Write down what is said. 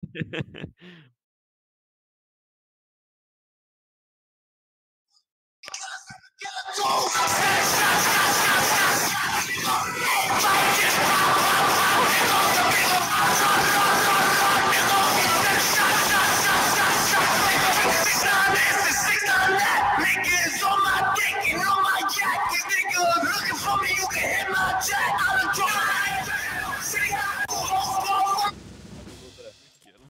Niggas on my dick and on my jacket. Nigga looking for me, you can hit my jack. I'm a